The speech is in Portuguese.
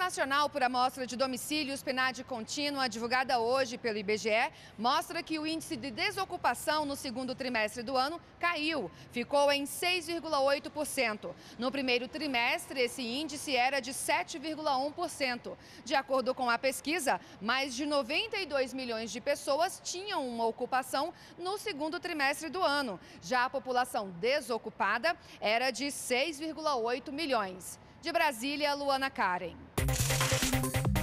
Nacional por Amostra de Domicílios, PNAD contínua, divulgada hoje pelo IBGE, mostra que o índice de desocupação no segundo trimestre do ano caiu, ficou em 6,8%. No primeiro trimestre, esse índice era de 7,1%. De acordo com a pesquisa, mais de 92 milhões de pessoas tinham uma ocupação no segundo trimestre do ano. Já a população desocupada era de 6,8 milhões. De Brasília, Luana Karen.